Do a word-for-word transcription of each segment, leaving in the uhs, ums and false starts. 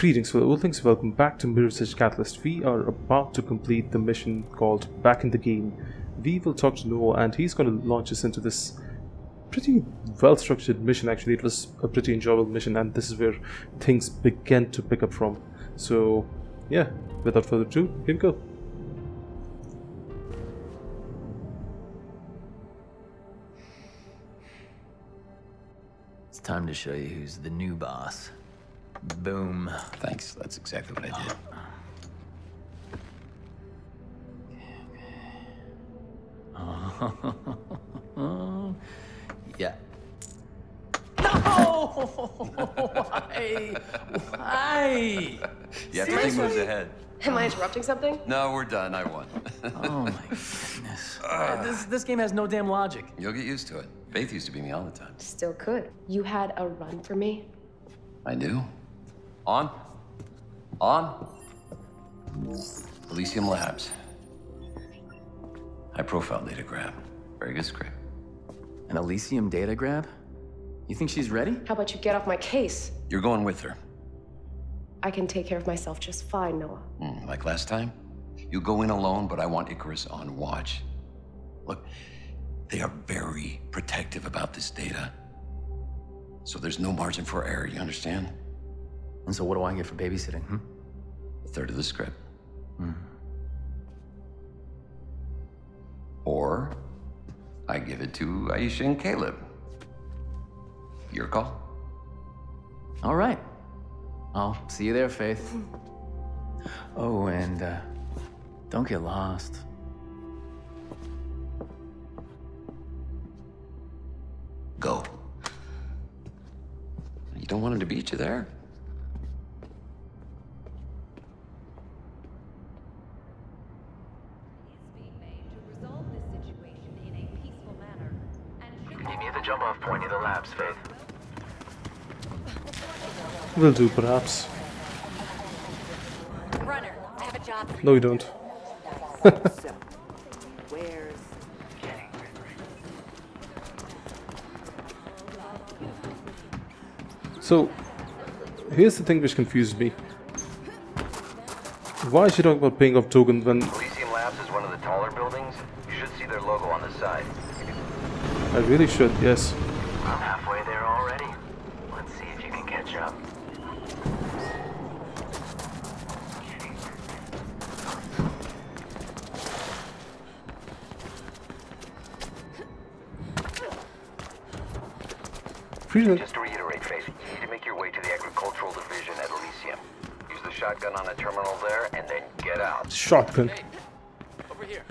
Greetings, fellow Earthlings. Welcome back to Mirror's Edge Catalyst. We are about to complete the mission called Back in the Game. We will talk to Noah and he's going to launch us into this pretty well-structured mission. Actually, it was a pretty enjoyable mission, and this is where things began to pick up from. So, yeah, without further ado, here we go. It's time to show you who's the new boss. Boom. Thanks, that's exactly what I did. Oh. Yeah. No! Why? Why? Yeah, everything moves ahead. Am I interrupting something? No, we're done. I won. Oh my goodness. Uh, this this game has no damn logic. You'll get used to it. Faith used to be me all the time. Still could. You had a run for me? I do. On. On. Elysium Labs. High profile data grab. Very good script. An Elysium data grab? You think she's ready? How about you get off my case? You're going with her. I can take care of myself just fine, Noah. Mm, like last time? You go in alone, but I want Icarus on watch. Look, they are very protective about this data. So there's no margin for error, you understand? And so what do I get for babysitting, hmm? A third of the script. Mm. Or I give it to Aisha and Caleb. Your call. All right. I'll see you there, Faith. Oh, and uh, don't get lost. Go. You don't want him to beat you there? Meet me at the jump-off point near the labs, Faith. Will do, perhaps. Runner, I have a job for you. No, you don't. So, where's... So, here's the thing which confuses me. Why is she talking about paying off Dogen when... Elysium Labs is one of the taller buildings. You should see their logo on the side. I really should, yes. I'm halfway there already. Let's see if you can catch up. Freedom. Just to reiterate, Faith, you need to make your way to the agricultural division at Elysium. Use the shotgun on the terminal there, and then get out. Shotgun. Hey, over here.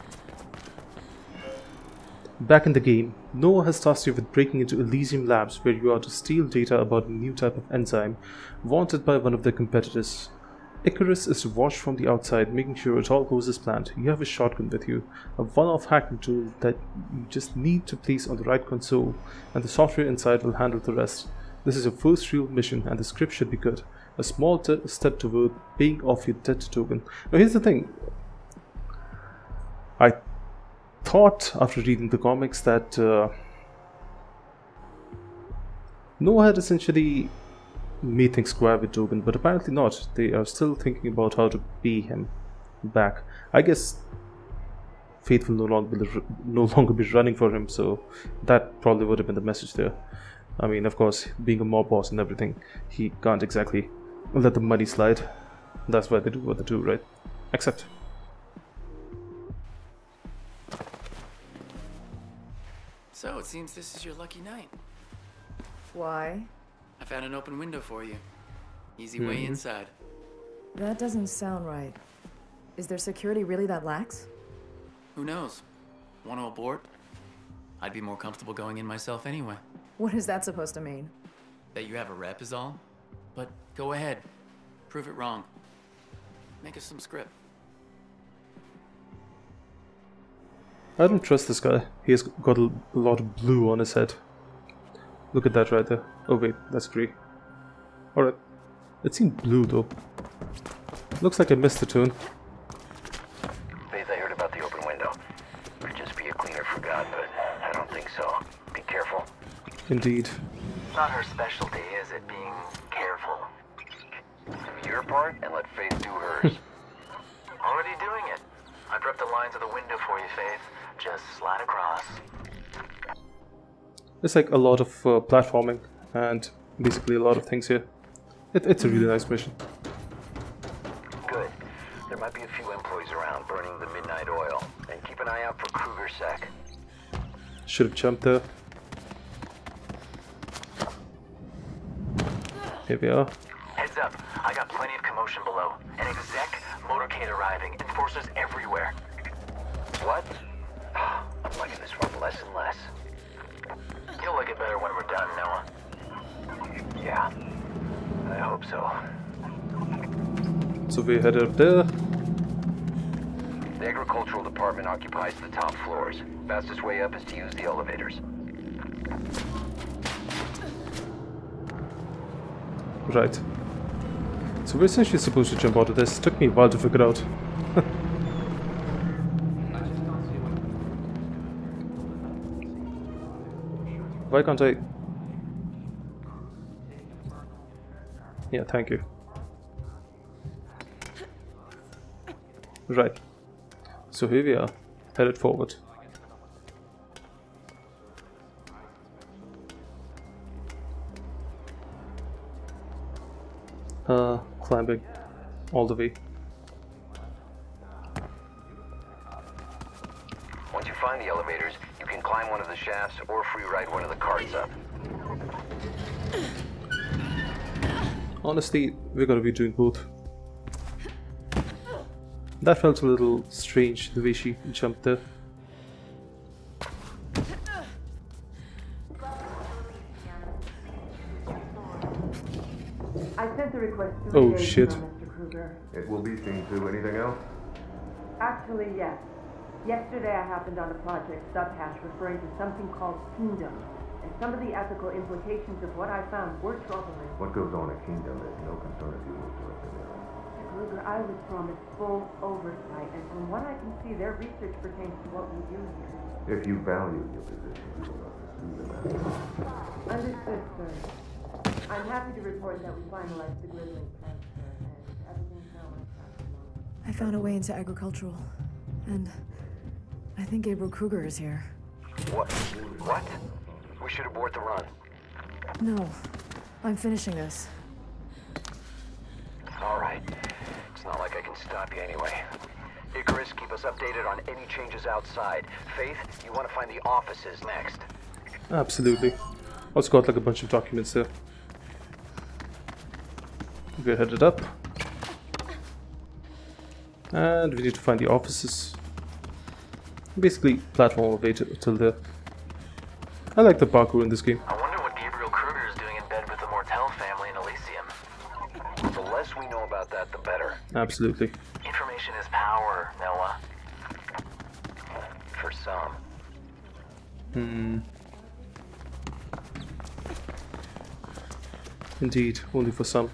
Back in the game, Noah has tasked you with breaking into Elysium Labs, where you are to steal data about a new type of enzyme wanted by one of their competitors. Icarus is to watch from the outside, making sure it all goes as planned. You have a shotgun with you, a one-off hacking tool that you just need to place on the right console, and the software inside will handle the rest. This is your first real mission, and the script should be good. A small step toward paying off your debt to Dogen. Now here's the thing. I thought after reading the comics that uh, Noah had essentially made things square with Dogen, but apparently not. They are still thinking about how to pay him back. I guess Faith will no longer be, no longer be running for him, so that probably would have been the message there. I mean, of course, being a mob boss and everything, he can't exactly let the money slide. That's why they do what they do, right? Except So it seems this is your lucky night. Why? I found an open window for you. Easy way Mm-hmm. inside. That doesn't sound right. Is their security really that lax? Who knows? Want to abort? I'd be more comfortable going in myself anyway. What is that supposed to mean? That you have a rep is all. But go ahead. Prove it wrong. Make us some script. I don't trust this guy. He has got a lot of blue on his head. Look at that right there. Oh wait, that's grey. Alright. It seemed blue though. Looks like I missed the tune. Faith, I heard about the open window. Could just be a cleaner for God, but I don't think so. Be careful. Indeed. Not her specialty, is it? Being careful. part and let Faith do hers. Already doing it. I prepped the lines of the window for you, Faith. Just slide across. There's like a lot of uh, platforming and basically a lot of things here. It, it's a really nice mission. Good. There might be a few employees around burning the midnight oil. And keep an eye out for Kreuger sec. Should have jumped there. Here we are. Heads up. I got plenty of commotion below. An exec motorcade arriving. Enforcers everywhere. What? I'm liking this one less and less. You'll like it better when we're done, Noah. Yeah. I hope so. So we're headed up there. The agricultural department occupies the top floors. Fastest way up is to use the elevators. Right. So we're essentially supposed to jump out of this. It took me a while to figure out. Why can't I? Yeah, thank you. Right. So here we are, headed forward. Uh, climbing all the way. Once you find the elevators, you can climb one of the shafts or free ride one of the carts up. Honestly, we're gonna be doing both. That felt a little strange, the way she jumped there. I sent the request three Oh, days shit. ago, Mister Kreuger. It will be seen to. Anything else? Actually, yes. Yesterday I happened on a project subhash referring to something called Kingdom, and some of the ethical implications of what I found were troubling. What goes on at Kingdom is no concern of yours, Director Miller. Mister Kreuger, I was promised full oversight, and from what I can see, their research pertains to what we do here. If you value your position, you will not pursue the matter. Understood, sir. I'm happy to report that we finalized the Grimfangs transfer, and everything's now on track. I found a way into agricultural, and I think Gabriel Kreuger is here. What? What? We should abort the run. No, I'm finishing this. All right. It's not like I can stop you anyway. Icarus, keep us updated on any changes outside. Faith, you want to find the offices next. Absolutely. Also got like a bunch of documents there. We're headed up. And we need to find the offices. Basically, platform our way to, till there. I like the parkour in this game. I wonder what Gabriel Kreuger is doing in bed with the Mortel family in Elysium. The less we know about that, the better. Absolutely. Information is power, Noah. For some. Hmm. Indeed, only for some.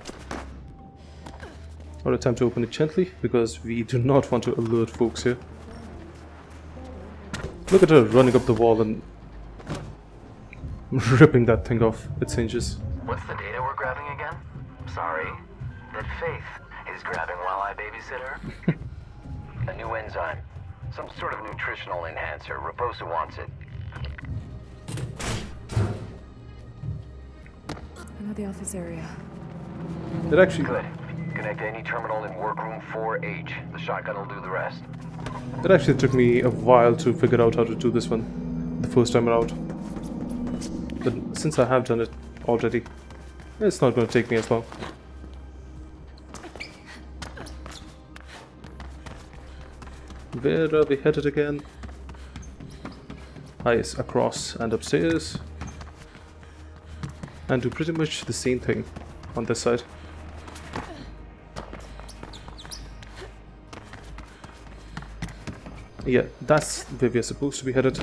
I'll attempt to open it gently, because we do not want to alert folks here. Look at her running up the wall and ripping that thing off its hinges. What's the data we're grabbing again? Sorry. That Faith is grabbing while I babysit her? A new enzyme. Some sort of nutritional enhancer. Raposa wants it. I know the office area. It actually... Good. Connect to any terminal in workroom four H. The shotgun will do the rest. It actually took me a while to figure out how to do this one, the first time around. But since I have done it already, it's not going to take me as long. Where are we headed again? Ah yes, across and upstairs. And do pretty much the same thing on this side. Yeah, that's where we're supposed to be headed.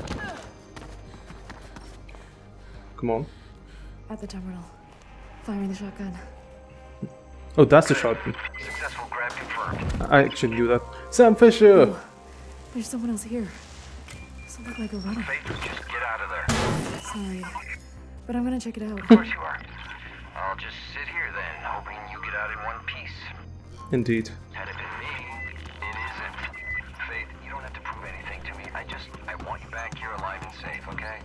Come on. At the terminal. Firing the shotgun. Oh, that's the shotgun. Successful grab confirmed. I actually knew that. Sam Fisher! Oh, there's someone else here. Doesn't look like a runner. Faith, just get out of there. Sorry. But I'm gonna check it out. Of course you are. I'll just sit here then, hoping you get out in one piece. Indeed. Had it been me, it isn't. Faith, you don't have to prove anything to me. I just, I want you back here alive and safe, okay?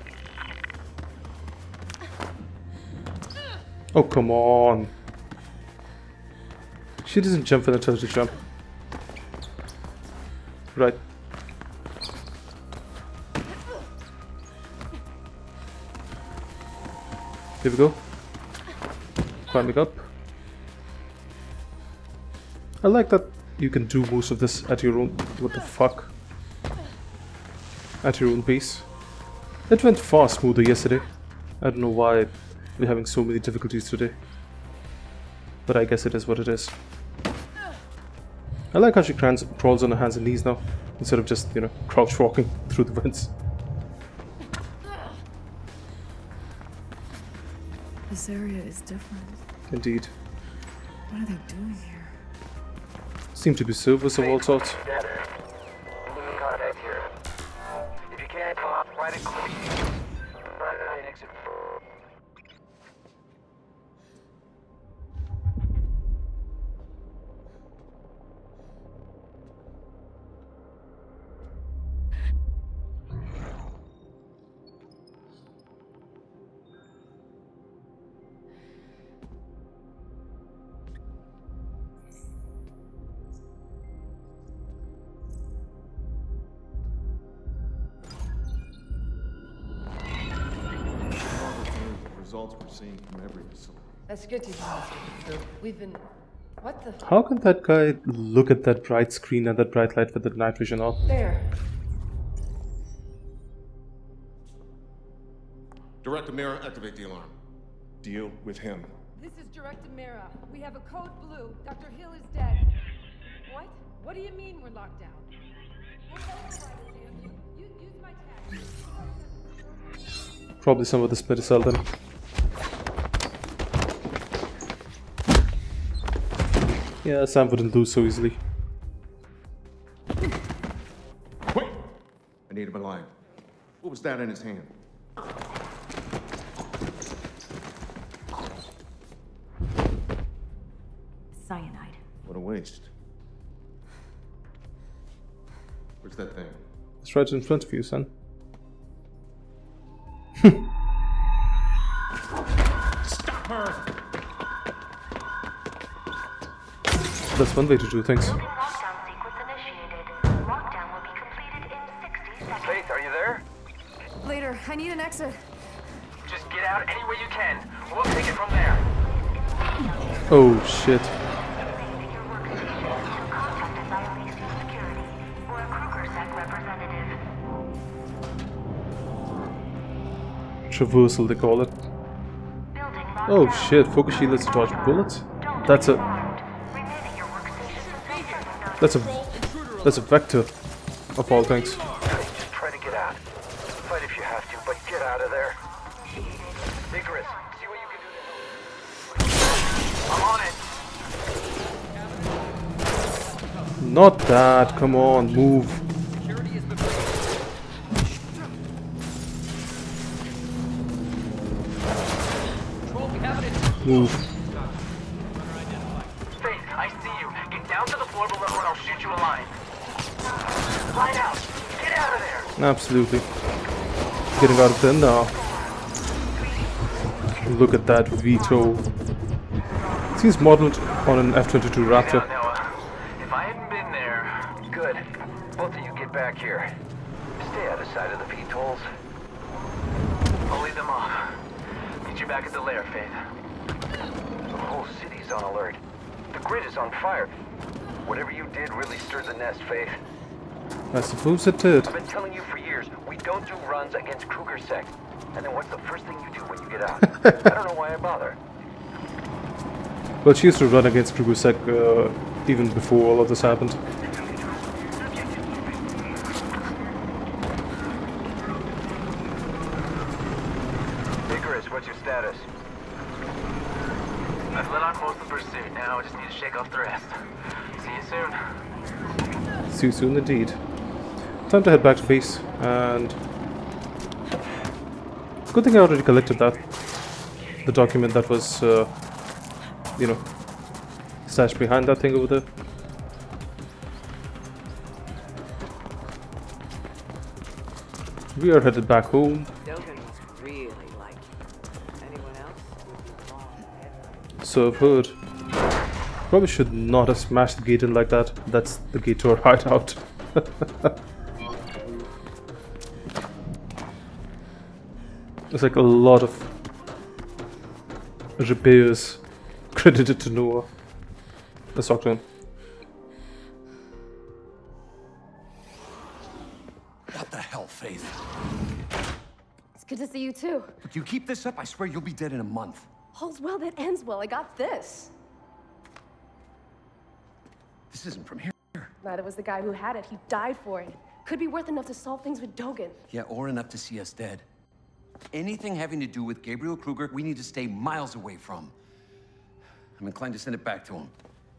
Oh, come on. She doesn't jump when I tell her to jump. Right. Here we go. Climbing up. I like that you can do most of this at your own... What the fuck? At your own pace. It went far smoother yesterday. I don't know why we're having so many difficulties today. But I guess it is what it is. I like how she crans crawls on her hands and knees now, instead of just, you know, crouch walking through the vents. This area is different. Indeed. What are they doing here? Seem to be servers of all sorts. Contact here. If you can't come up, write it quick. Exit. Results we're seeing from every facility. That's good to hear. We've been... What the... How can that guy look at that bright screen and that bright light with the night vision on? There. Director Mira, activate the alarm. Deal with him. This is Director Mira. We have a code blue. Doctor Hill is dead. What? What do you mean we're locked down? You, use my tag. Probably some of the splinter cell then. Yeah, Sam wouldn't lose so easily. Wait! I need him alive. What was that in his hand? Cyanide. What a waste. Where's that thing? It's right in front of you, son. Stop her! That's one way to do things. Lockdown sequence initiated. Lockdown will be completed in sixty seconds. Faith, are you there? Later, I need an exit. Just get out any way you can. We'll take it from there. Oh shit. Your workstation is still contacted by Elysium Security or a Kreuger sec representative. Traversal, they call it. Building Oh lockdown. shit, focus shield lets you dodge bullets? That's a... Remaining your workstation sensation node. That's a... That's a vector, of all things. Just try to get out. Fight if you have to, but get out of there. Icarus, see what you can do to help. I'm on it. Not that, come on, move. Move. Faith, I see you. Get down to the floor below and I'll shoot you a line. Line out. Get out of there. Absolutely. Getting out of there now. Look at that veto. Seems modeled on an F twenty-two Raptor. Now, Noah, if I hadn't been there, good. Both of you get back here. Stay out of sight of the V tolls. I'll lead them off. Meet you back at the lair, Faith. The whole city's on alert. The grid is on fire. Whatever you did really stirred the nest, Faith. I suppose it did. I've been telling you for years, we don't do runs against Kreuger sec. And then what's the first thing you do when you get out? I don't know why I bother. Well, she used to run against Kreuger sec uh, even before all of this happened. Icarus, what's your status? I've let out most of the pursuit. Now I just need to shake off the rest. See you soon. See you soon indeed. Time to head back to base, and... Good thing I already collected that. The document that was, uh, you know, stashed behind that thing over there. We are headed back home. Dogen was really like anyone else would be long. So I've heard. Probably should not have smashed the gate in like that. That's the gate to our hideout. It's like a lot of repairs credited to Noah. Let's talk to him. What the hell, Faith? It's good to see you too. If you keep this up, I swear you'll be dead in a month. All's well that ends well. I got this. This isn't from here. Neither was the guy who had it. He died for it. Could be worth enough to solve things with Dogen. Yeah, or enough to see us dead. Anything having to do with Gabriel Kreuger, we need to stay miles away from. I'm inclined to send it back to him.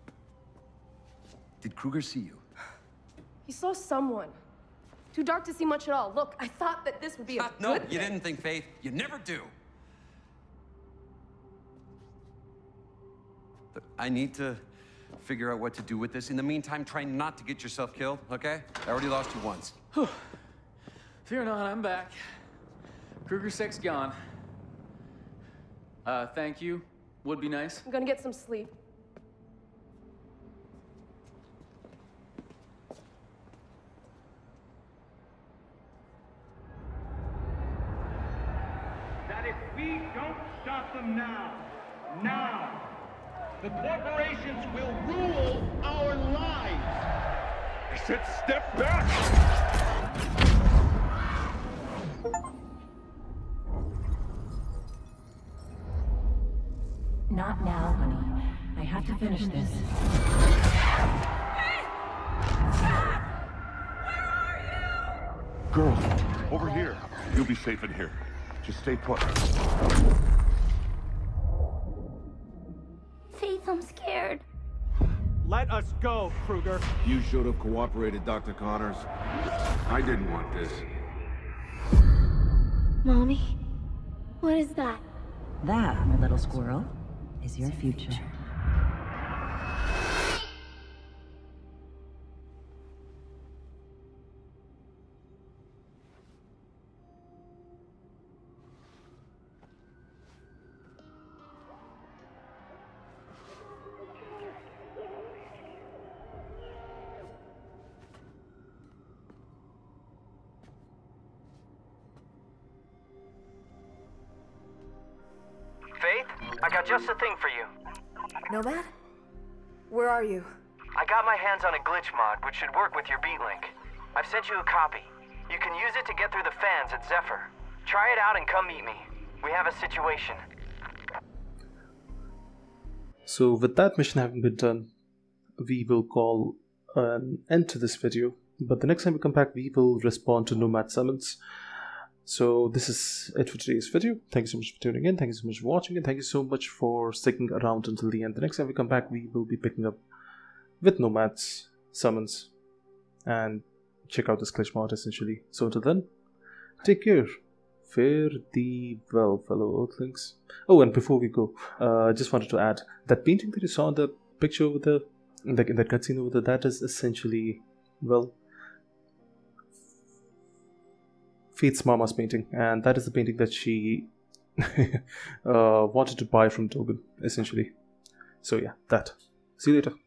Did Kreuger see you? He saw someone. Too dark to see much at all. Look, I thought that this would be a No, good you thing. didn't think, Faith. You never do. Look, I need to figure out what to do with this. In the meantime, try not to get yourself killed, okay? I already lost you once. Fear not, I'm back. Kreuger Sec's gone. Uh, thank you. Would be nice. I'm gonna get some sleep. That if we don't stop them now, now, the corporations will rule our lives. I said step back! Not now, honey. I have to finish this. Girls, over here. You'll be safe in here. Just stay put. Faith, I'm scared. Let us go, Kreuger. You should have cooperated, Doctor Connors. I didn't want this. Mommy, what is that? That, my little squirrel, is your future. Faith, I got just the thing for you. Nomad? Where are you? I got my hands on a glitch mod, which should work with your beat link. I've sent you a copy. You can use it to get through the fans at Zephyr. Try it out and come meet me. We have a situation. So with that mission having been done, we will call an end to this video. But the next time we come back, we will respond to Nomad summons. So this is it for today's video. Thank you so much for tuning in. Thank you so much for watching, and thank you so much for sticking around until the end. The next time we come back, we will be picking up with Nomad's summons and check out this glitch mod essentially. So until then, take care. Fare thee well, fellow Earthlings. Oh, and before we go, uh, I just wanted to add that painting that you saw in the picture over there, like in that cutscene over there, that is essentially, well, Faith's mama's painting, and that is the painting that she uh, wanted to buy from Dogen, essentially. So yeah, that. See you later.